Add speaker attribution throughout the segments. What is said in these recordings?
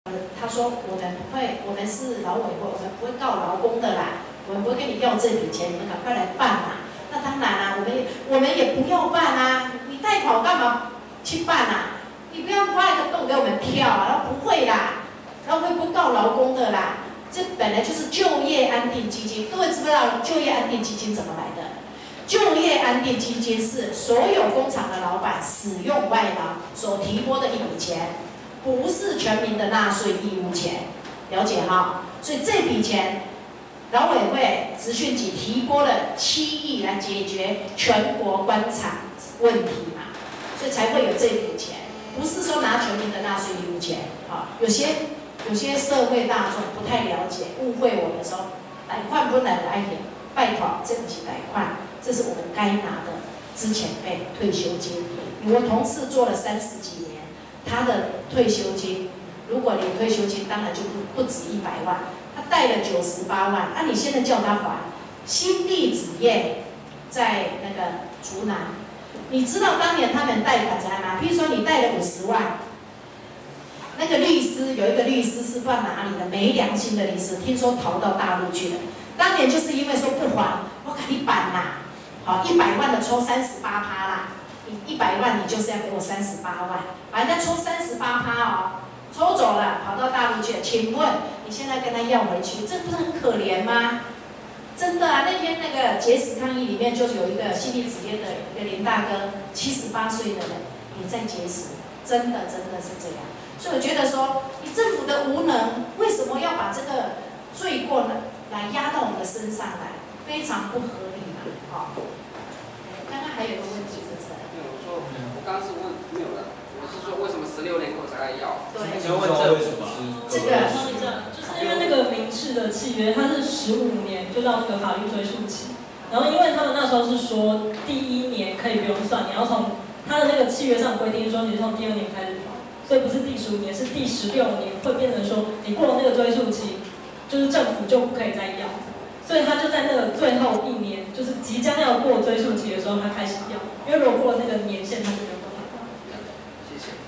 Speaker 1: 他说我们是劳委会，我们不会告劳工的啦，我们不会跟你要这笔钱，你们赶快来办啦。那当然啦，我们也不要办啊，你贷款干嘛去办啊？你不要挖一个洞给我们跳啊，那不会啦，然后会不告劳工的啦。这本来就是就业安定基金，各位知不知道就业安定基金怎么来的？就业安定基金是所有工厂的老板使用外劳所提拨的一笔钱，不是全民的纳税义务钱，了解哈？所以这笔钱，劳委会职训局提拨了7亿来解决全国官场问题嘛，所以才会有这笔钱，不是说拿全民的纳税义务钱啊。有些社会大众不太了解，误会我的时候，贷款不能来点，拜托，这不是贷款，这是我们该拿的资遣费、退休金。我同事做了30几年，他的退休金，如果领退休金，当然就不止100万，他贷了98万，你现在叫他还，新地纸业在那个竹南，你知道当年他们贷款怎样吗？譬如说你贷了50万。那个律师有一个律师是不知道哪里的没良心的律师，听说逃到大陆去了。当年就是因为说不还，我给你办啦，好100万的抽38%啦，你100万你就是要给我38万，把人家抽38%哦，抽走了跑到大陆去了。请问你现在跟他要回去，这不是很可怜吗？真的啊，那天那个节食抗议里面就有一个新地纸业的一个林大哥，78岁的人也在节食，真的是这样。所以我觉得说，你政府的无能，为什么要把这个罪过呢来压到我们的身上来？非常不合理嘛，好。刚刚还有一个问题是不是？
Speaker 2: 没有，我刚刚是问没有了，我是说为什么16年后才要？
Speaker 1: 对。
Speaker 3: 就问这为什么？
Speaker 1: 这个
Speaker 4: 就是因为那个民事的契约，它是15年就到那个法律追诉期，然后因为他们那时候是说第1年可以不用算，你要从他的那个契约上规定说你是从第2年开始还。所以不是第15年，是第16年，会变成说你过了那个追诉期，就是政府就不可以再要，所以他就在那个最后1年，就是即将要过追诉期的时候，他开始要，因为如果过了那个年限，他就没有办法。
Speaker 2: 谢谢。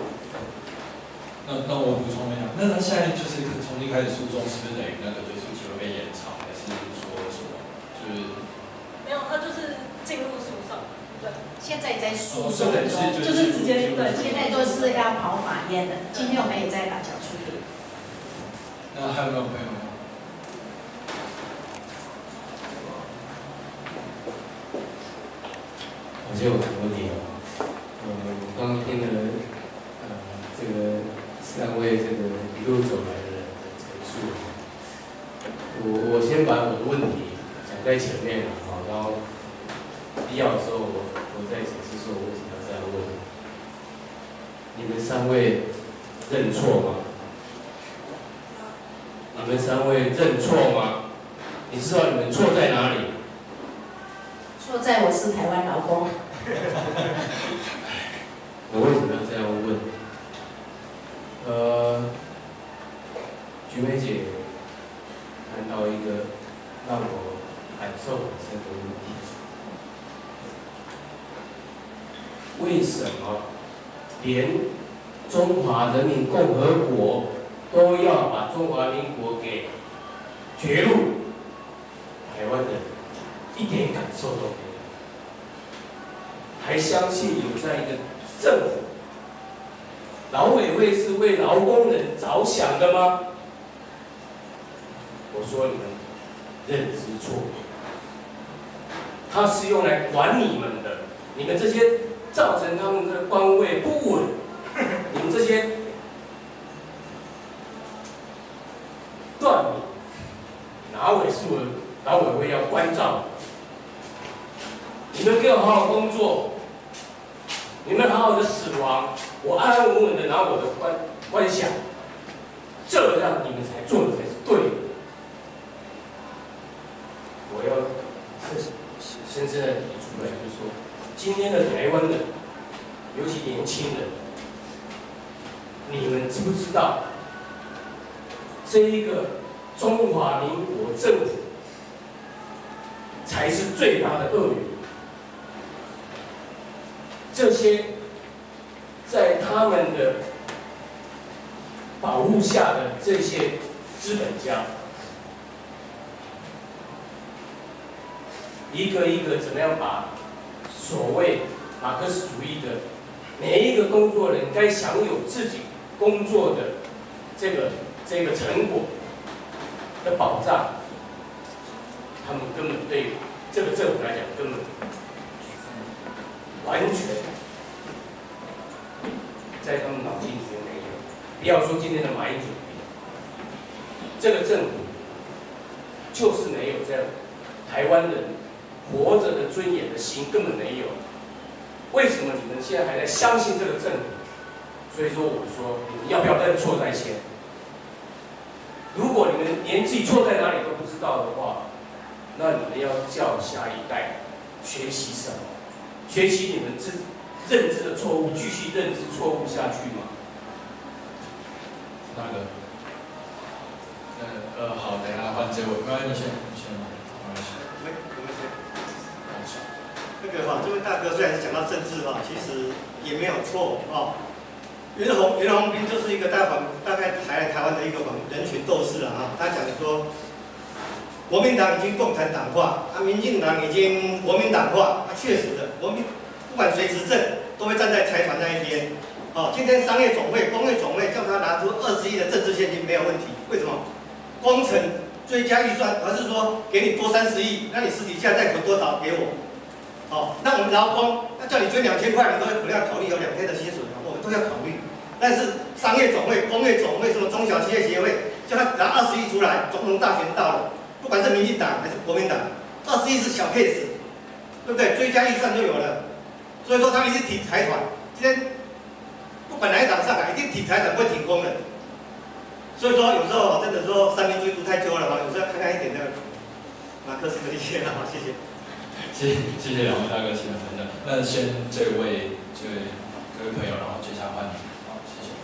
Speaker 3: 那我补充一下，那他现在就是重新开始诉讼，是不是等于那个追诉期会被延长，还是说什么？就是
Speaker 4: 没有，他就是进入诉讼。对，
Speaker 1: 现在在诉讼中，
Speaker 4: 就是直接对，
Speaker 1: 现在都是要跑法院的。今天我们也在打小处理。
Speaker 3: 那还有没有朋友？
Speaker 5: 我有个问题哦，我刚刚听了这个3位这个一路走来的人的陈述，我先把我的问题讲在前面了，好，然后必要的时候我再解释说我为什么要这样问。你们3位认错吗？你们3位认错吗？你知道你们错在哪里？
Speaker 1: 错在我是台湾劳工。
Speaker 5: 我为什么要这样问？菊梅姐谈到一个让我感受很深的问题：为什么连中华人民共和国都要把中华民国给绝入？台湾人一点感受都没有。还相信有这样一个政府，劳委会是为劳工人着想的吗？我说你们认知错，它是用来管你们的。你们这些造成他们的官位不稳，你们这些断民，哪委是我劳委会要关照？你们给我好好工作。你们好好的死亡，我安安稳稳的拿我的官饷，这样你们才做的才是对的。我要深深的提出来，就是说，今天的台湾人，尤其年轻人，你们知不知道，这一个中华民国政府才是最大的恶缘？这些在他们的保护下的这些资本家，一个一个怎么样把所谓马克思主义的每一个工作人该享有自己工作的这个成果的保障，他们根本对这个政府来讲根本完全在他们脑筋里面没有。不要说今天的马英九，这个政府就是没有这样台湾人活着的尊严的心，根本没有。为什么你们现在还在相信这个政府？所以说，我说你们要不要认错在先？如果你们连自己错在哪里都不知道的话，那你们要叫下一代学习什么？学习你们认知的错误，继续认知错误下去吗？
Speaker 3: 那个，好，等一下换这位，没关系，你先，没关系。
Speaker 6: 那个哈，这位大哥虽然是讲到政治哈，其实也没有错哦。袁弘彬就是一个大概台湾的一个人群斗士了哈。他讲说，国民党已经共产党化，民进党已经国民党化。确实的，不管谁执政，都会站在财团那一边。哦，今天商业总会、工业总会叫他拿出20亿的政治现金没有问题，为什么？工程追加预算，而是说给你多30亿，那你私底下再投多少给我？哦，那我们劳工，那叫你捐2000块，你都可能要考虑有2天的薪水，我们都要考虑。但是商业总会、工业总会、什么中小企业协会，叫他拿20亿出来，总统大选到了，不管是民进党还是国民党，20亿是小 case， 对不对？追加预算就有了。所以说他们一定挺财团，今天不管哪一党上来，一定挺财团，不会挺工人。所以说有时候真的说三民追逐太久了哈，有时候要看看一点的马克思的理解了哈，谢谢。
Speaker 3: 谢谢两位大哥亲的分享。那先这位各位朋友，然后接下来换你。好，谢谢。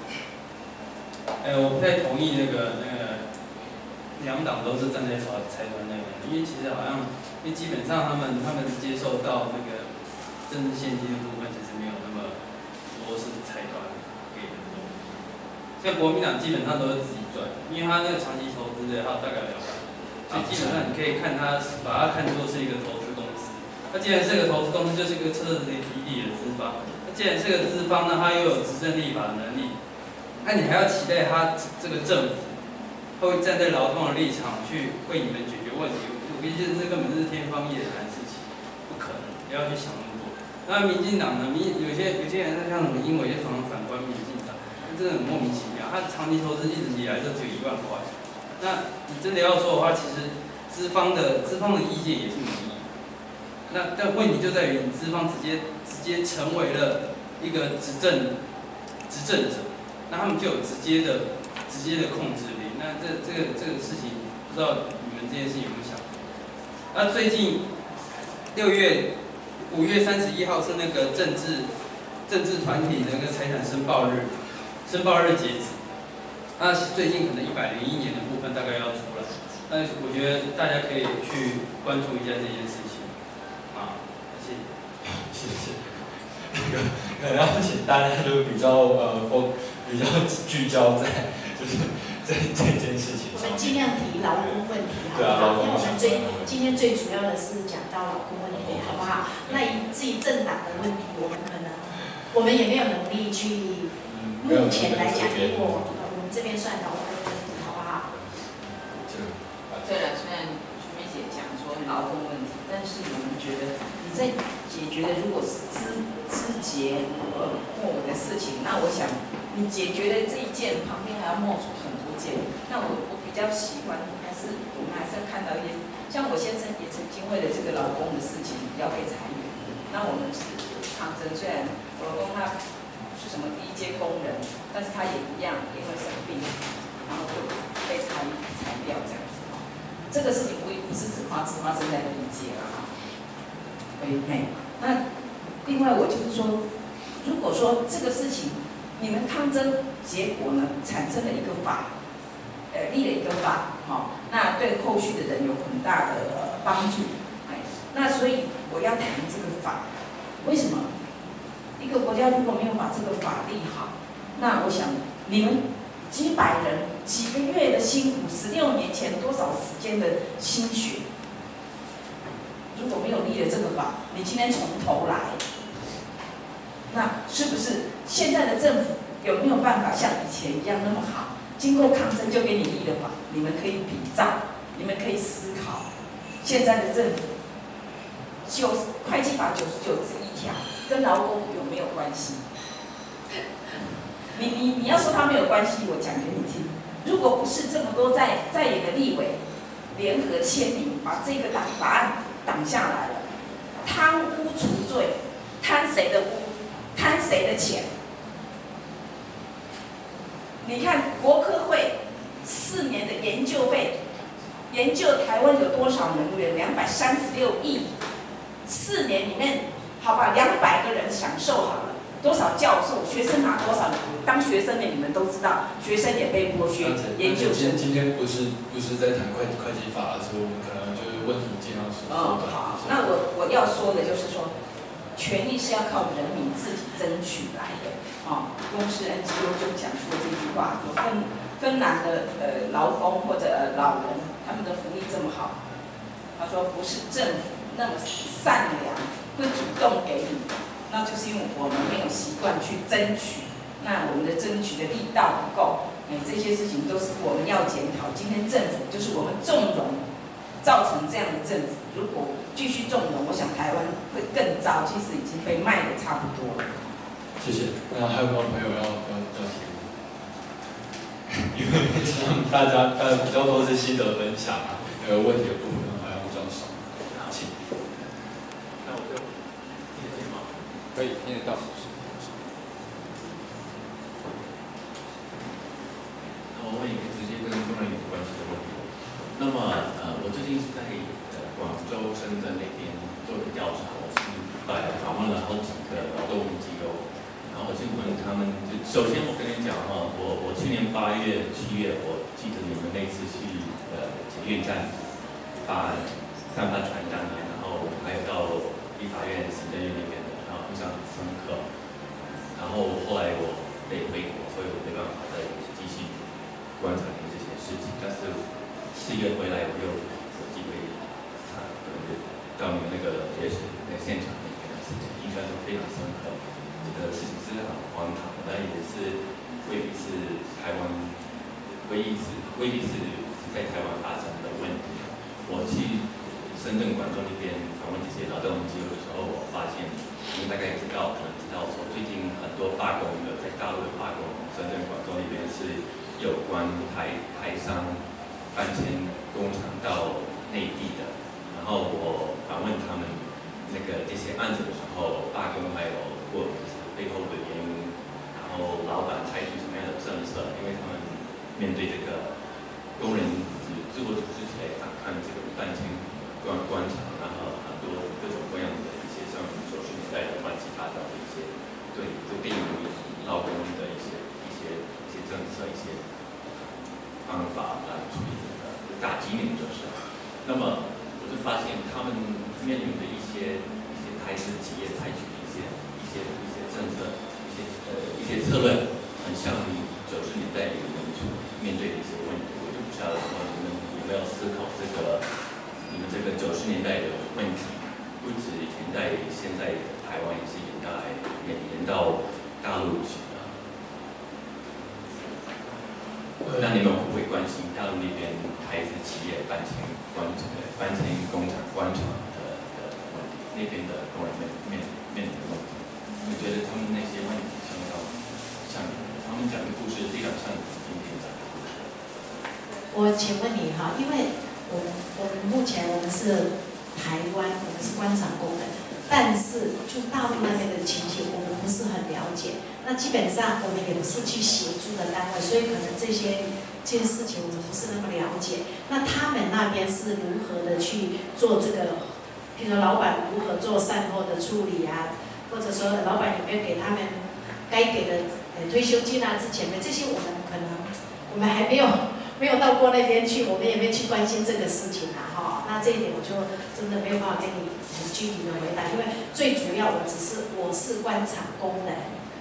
Speaker 7: 我不太同意那个两党都是站在财团那边，因为其实好像，因为基本上他们接受到那个政治现金的部分，其实没有那么多是财团给的东西。像国民党基本上都是自己赚，因为他那个长期投资的，他大概200，所以基本上你可以看他把它看作是一个投资公司。那既然是个投资公司，就是一个彻彻底底的资方。那既然是个资方呢，他又有执政立法的能力，那你还要期待他这个政府会站在劳动的立场去为你们解决问题？我觉得这根本就是天方夜谭的事情，不可能，不要去想那么多。那民进党呢？有些人像什么英伟就常常反观民进党，真的很莫名其妙。他长期投资一直以来就只有1万块，那你真的要说的话，其实资方的意见也是民意。但问题就在于你资方直接成为了一个执政者，那他们就有直接的控制力。那这个事情，不知道你们这件事情有没有想过？那最近5月31号是那个政治团体的那个财产申报日截止。那最近可能101年的部分大概要出来，但是我觉得大家可以去关注一下这件事情。啊，谢谢。
Speaker 3: 可能要请大家都比较聚焦在就是这件事情上面。
Speaker 1: 我们尽量提劳工问题，好不
Speaker 3: 对啊，
Speaker 1: 好？因为我们今天最主要的是讲到劳工问题，好不好？那至于政党的问题，我们也没有能力去，目前来讲，以我们这边算劳工问题，好不好？
Speaker 8: 对了，虽然徐梅姐讲说劳工问题，但是我们觉得你在解决的如果是枝节末尾的事情，那我想你解决的这一件，旁边还要冒出很多件。那我比较喜欢，我们还是要看到一些，像我先生也曾经为了这个劳工的事情要被裁员，那我们是抗争。虽然我老公他是什么低阶工人，但是他也一样因为生病，然后就被裁掉这样子。这个事情不是只发生在第一届了哈。那另外我就是说，如果说这个事情你们抗争结果呢产生了一个法，立了一个法，那对后续的人有很大的帮助。那所以我要谈这个法，为什么？一个国家如果没有把这个法立好，那我想你们几百人几个月的辛苦，16年前多少时间的心血。如果没有立了这个法，你今天从头来，那是不是现在的政府有没有办法像以前一样那么好？经过抗争就给你立了法，你们可以比照，你们可以思考。现在的政府会计法99字1条，跟劳工有没有关系？你要说它没有关系，我讲给你听。如果不是这么多在野的立委联合签名，把这个法案挡下来了，贪污除罪，贪谁的污，贪谁的钱？你看国科会4年的研究费，研究台湾有多少能源，236亿，4年里面，好吧，200个人享受好了。多少教授、学生拿多少？当学生的你们都知道，学生也被剥削。研究生
Speaker 3: 今天不是在谈会计法，所以我们可能就是问题尽量是。
Speaker 8: 好，那我要说的就是说，权利是要靠人民自己争取来的。公司 NGO 就讲过这句话，说芬兰的劳工或者老人，他们的福利这么好，他说不是政府那么善良，会主动给你。那就是因为我们没有习惯去争取，那我们的争取的力道不够，这些事情都是我们要检讨。今天政府就是我们纵容，造成这样的政府。如果继续纵容，我想台湾会更糟。其实已经被卖的差不多了。
Speaker 3: 谢谢。那还有没有朋友要提问？因为大家比较多是心得分享啊，问题的部分好像比较少。请。那我就。可以听得到。
Speaker 9: 我问一个直接跟工人有关系的问题。那么我最近是在广州、深圳那边做的调查，我是访问了好几个劳动机构，然后我就问他们，首先我跟你讲我去年8月、7月，我记得你们那次去捷运站散发传单，然后还有到立法院、行政院那边。非常深刻，然后后来我得回国，所以我没办法再继续观察您这些事情。但是4月回来，我又有机会到你们那个节食那现场那边的事情，印象都非常深刻。这个事情是很荒唐，但也是未必是台湾未必是在台湾发生的问题。我去深圳、广州那边访问这些劳动机构的时候，我发现。你们大概也知道，可能知道说，最近很多罢工的，在大陆的罢工，深圳、广州那边是有关台商搬迁工厂到内地的。然后我访问他们这些案子的时候，罢工还有过就是背后的原因，然后老板采取什么样的政策，因为他们面对这个工人自我组织起来反抗这个搬迁工厂，然后很多各种各样的。像90年代的乱七八糟的一些对于劳工的一些政策、一些方法来处理打击民就是。那么我就发现他们面临的一些台资企业采取的一些政策、一些策略，很像90年代你们面对的一些问题。我就不晓得说你们有没有思考你们这个90年代的问题。不止延在现在台湾，也是延到大陆去的。那你们会不会关心大陆那边台资企业搬迁工厂、官场的问题？那边的工人面临的问题？我觉得他们那些问题相当像他们讲的故事，非常像今天讲的故事。
Speaker 1: 我请问你哈，因为我们目前我们是。台湾我们是官场工人，但是就大陆那边的情形，我们不是很了解。那基本上我们也不是去协助的单位，所以可能这些事情我们不是那么了解。那他们那边是如何的去做这个？比如说老板如何做善后的处理啊，或者说老板有没有给他们该给的退休金啊之前的这些，我们可能我们还没有到过那边去，我们也没去关心这个事情啊，哈。那这一点我就真的没有办法跟你很具体的回答，因为最主要我是官场工人，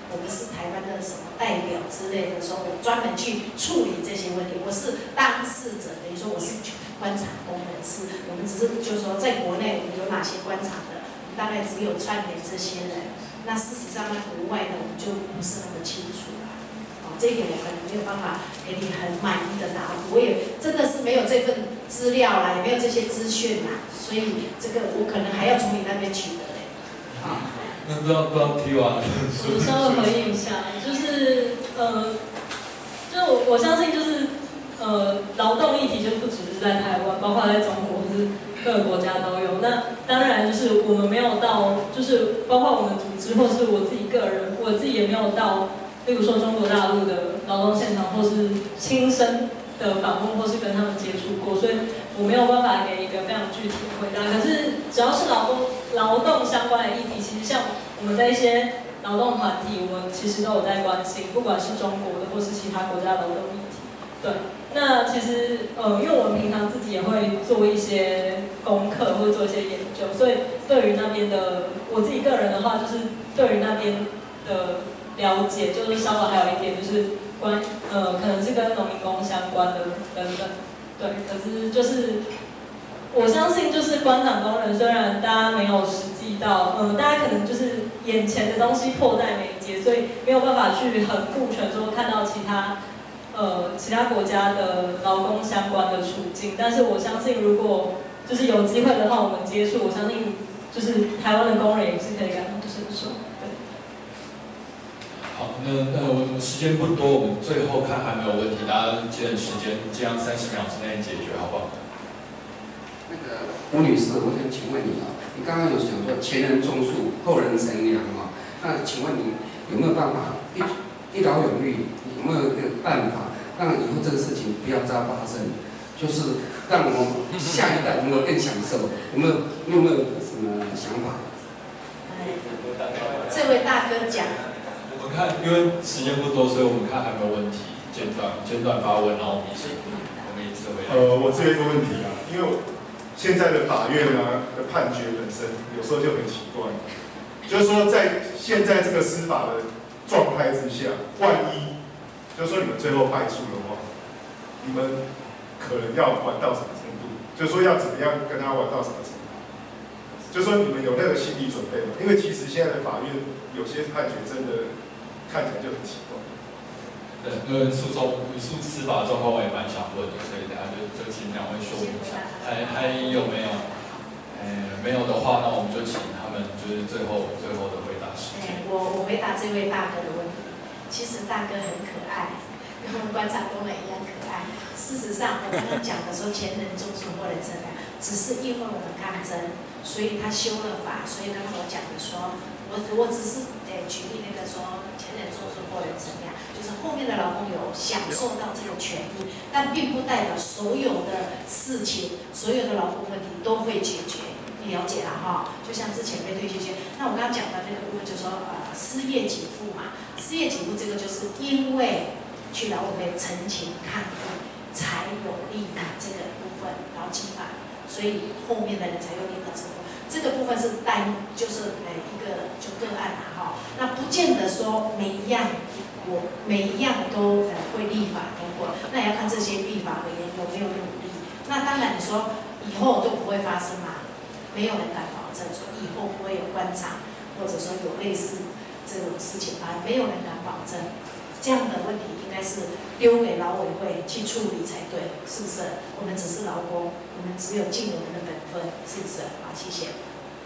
Speaker 1: 我不是台湾的什么代表之类的，说我专门去处理这些问题，我是当事者，等于说我是观察工人，是我们只是就是说在国内我们有哪些观察的，我们大概只有串联这些人，那事实上呢国外的我们就不是那么清楚了。这一点我可能没有办法给你很满意的答复，我也真的是没有这份资料啦，也没有这些资讯啦，所以这个我可能还要从你那边取得嘞。好，
Speaker 3: 那不知道提完了。
Speaker 4: 我稍微回应一下，就是我相信就是劳动议题就不只是在台湾，包括在中国或是各个国家都有。那当然就是我们没有到，就是包括我们组织或是我自己个人，我自己也没有到。例如说中国大陆的劳动现场，或是亲身的访问，或是跟他们接触过，所以我没有办法给一个非常具体的回答。可是只要是劳动相关的议题，其实像我们在一些劳动团体，我们其实都有在关心，不管是中国的或是其他国家的劳动议题。对，那其实因为我们平常自己也会做一些功课，或者做一些研究，所以对于那边的我自己个人的话，就是对于那边的了解，就是稍微还有一点就是可能是跟农民工相关的等等，对。可是就是我相信，就是官场工人，虽然大家没有实际到，大家可能就是眼前的东西迫在眉睫，所以没有办法去很顾全说看到其他国家的劳工相关的处境。但是我相信，如果就是有机会的话，我们接触，我相信就是台湾的工人也是可以感同身受。
Speaker 3: 好，那我们时间不多，我们最后看还没有问题，大家节省时间，尽量30秒之内解决，好不好？
Speaker 10: 那个吴女士，我想请问你啊，你刚刚有讲说前人种树，后人乘凉啊，那请问你有没有办法一劳永逸？有没有一个办法让以后这个事情不要再发生？就是让我们下一代能够更享受？有没有什么想法？
Speaker 1: 这位大哥讲。
Speaker 3: 我们看，因为时间不多，所以我们看还有没有问题，简短发问，然后我们一次回答。
Speaker 11: 我这边一个问题啊，因为现在的法院呢的判决本身有时候就很奇怪，就是说在现在这个司法的状态之下，万一就是说你们最后败诉的话，你们可能要玩到什么程度？就是说要怎么样跟他玩到什么程度？就是说你们有那个心理准备吗？因为其实现在的法院有些判决真的看起来就很奇怪。
Speaker 3: 对，因为司法状况我也蛮想问的，所以等下就请两位说明一下，还有没有？没有的话，那我们就请他们就是最后的回答时间。
Speaker 1: 我回答这位大哥的问题。其实大哥很可爱，跟我们观察工人一样可爱。事实上，我刚刚讲的说前人种树后人乘凉，只是因为我们抗争，所以他修了法。所以刚刚我讲的说，我只是举例那个说前人种树后人乘凉，就是后面的劳工有享受到这个权益，但并不代表所有的事情、所有的劳工问题都会解决。你了解了哈？就像之前被退休金，那我刚刚讲的那个部分，就是说失业给付嘛，失业给付这个就是因为去劳委会陈情抗议，才有立法这个部分劳基法，所以后面的人才有立法这个部分。这个部分是就是一个就个案啦哈，那不见得说每一样都会立法通过，那也要看这些立法委员有没有努力。那当然你说以后都不会发生嘛，没有人敢保证说以后不会有官场，或者说有类似这种事情发生，没有人敢保证。这样的问题应该是丢给劳委会去处理才对，是不是？我们只是劳工，我们只有尽我们的本分，是不是？好，谢谢。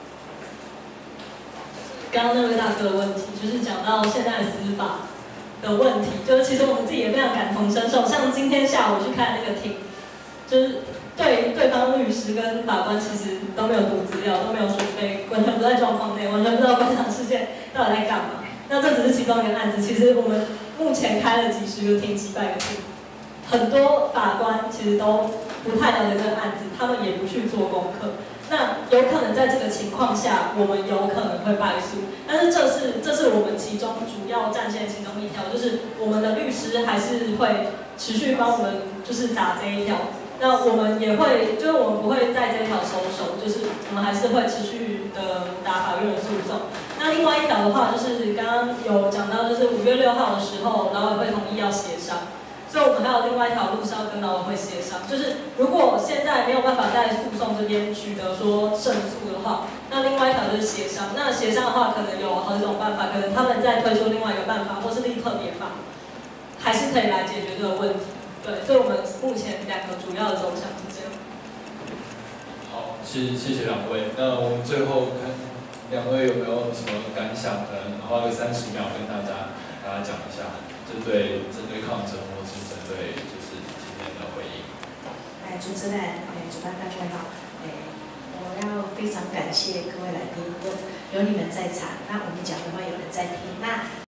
Speaker 4: 刚刚那位大哥的问题，就是讲到现在的司法的问题，就是其实我们自己也非常感同身受。像今天下午去看那个庭，就是对方律师跟法官其实都没有读资料，都没有准备，完全不在状况内，完全不知道官场事件到底在干嘛。那这只是其中一个案子，其实我们目前开了几十个庭、几百个庭，很多法官其实都不太了解这个案子，他们也不去做功课。那有可能在这个情况下，我们有可能会败诉，但是这是我们其中主要战线其中一条，就是我们的律师还是会持续帮我们就是打这一条。 那我们也会，就是我们不会在这一条收手，就是我们还是会持续的打法院的诉讼。那另外一条的话，就是刚刚有讲到，就是5月6号的时候，劳委会同意要协商。所以我们还有另外一条路是要跟劳委会协商，就是如果现在没有办法在诉讼这边取得说胜诉的话，那另外一条就是协商。那协商的话，可能有好几种办法，可能他们再推出另外一个办法，或是立特别法，还是可以来解决这个问题。对，所以我们目前2个主要的走向是这样。
Speaker 3: 好，谢谢两位。那我们最后看两位有没有什么感想？可能花个30秒跟大家讲一下，针对抗争。对，就是今天的回应。
Speaker 1: 主持人，主办单位好，我要非常感谢各位来宾，有你们在场，那我们讲的话有人在听，那。